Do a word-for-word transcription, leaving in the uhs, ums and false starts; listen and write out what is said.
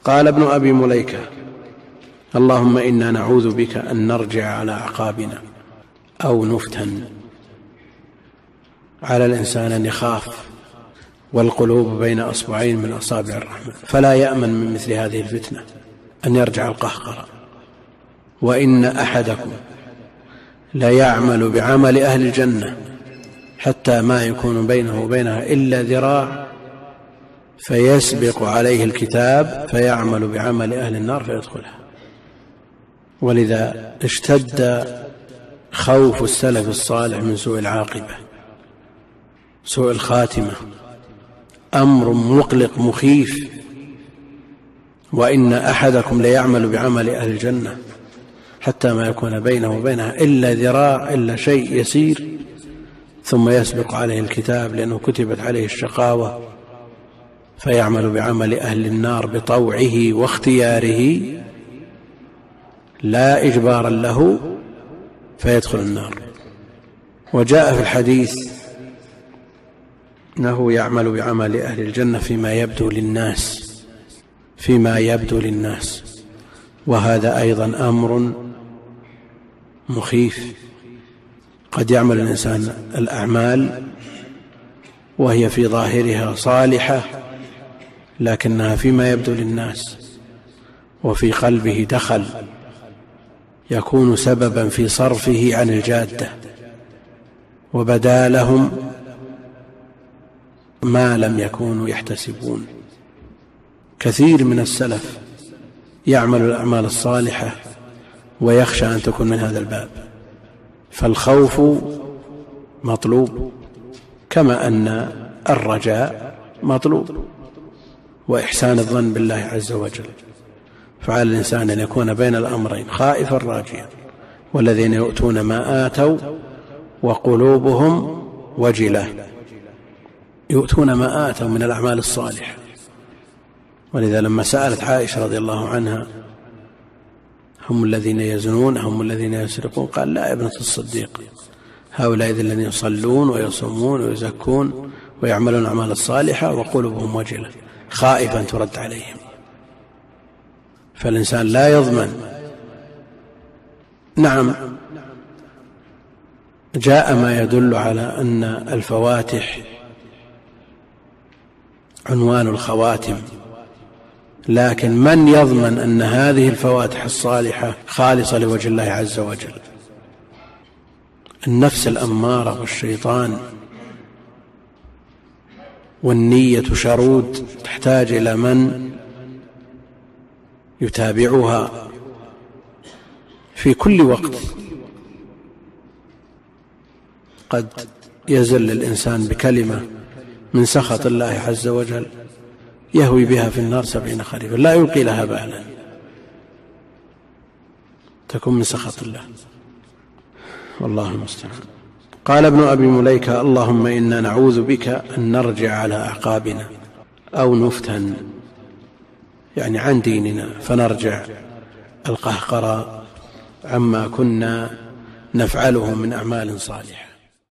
قال ابن أبي مليكة: اللهم إنا نعوذ بك أن نرجع على أعقابنا أو نفتن. على الإنسان أن يخاف والقلوب بين أصبعين من أصابع الرحمن، فلا يأمن من مثل هذه الفتنة أن يرجع القهقرة. وإن أحدكم ليعمل بعمل أهل الجنة حتى ما يكون بينه وبينها إلا ذراع فيسبق عليه الكتاب فيعمل بعمل أهل النار فيدخلها. ولذا اشتد خوف السلف الصالح من سوء العاقبة، سوء الخاتمة، أمر مقلق مخيف. وإن أحدكم ليعمل بعمل أهل الجنة حتى ما يكون بينه وبينها إلا ذراع، إلا شيء يسير، ثم يسبق عليه الكتاب لأنه كتبت عليه الشقاوة فيعمل بعمل أهل النار بطوعه واختياره لا إجبارا له فيدخل النار. وجاء في الحديث أنه يعمل بعمل أهل الجنة فيما يبدو للناس، فيما يبدو للناس، وهذا أيضا أمر مخيف. قد يعمل الإنسان الأعمال وهي في ظاهرها صالحة لكنها فيما يبدو للناس وفي قلبه دخل يكون سببا في صرفه عن الجادة، وبدا لهم ما لم يكونوا يحتسبون. كثير من السلف يعمل الأعمال الصالحة ويخشى أن تكون من هذا الباب. فالخوف مطلوب كما أن الرجاء مطلوب، وإحسان الظن بالله عز وجل. فعلى الإنسان أن يكون بين الأمرين خائفا راجيا. والذين يؤتون ما آتوا وقلوبهم وجلة، يؤتون ما آتوا من الأعمال الصالحة. ولذا لما سألت عائشة رضي الله عنها: هم الذين يزنون هم الذين يسرقون؟ قال: لا يا ابنة الصديق، هؤلاء الذين يصلون ويصومون ويزكون ويعملون الأعمال الصالحة وقلوبهم وجلة، خائفا ترد عليهم. فالإنسان لا يضمن. نعم، جاء ما يدل على أن الفواتح عنوان الخواتم، لكن من يضمن أن هذه الفواتح الصالحة خالصة لوجه الله عز وجل؟ النفس الأمارة والشيطان والنية شرود، تحتاج إلى من يتابعها في كل وقت. قد يزل الإنسان بكلمة من سخط الله عز وجل يهوي بها في النار سبعين خريفا لا يلقي لها بالا، تكون من سخط الله، والله المستعان. قال ابن أبي مليكة: اللهم إنا نعوذ بك أن نرجع على أعقابنا أو نفتن، يعني عن ديننا، فنرجع القهقرة عما كنا نفعله من أعمال صالحة.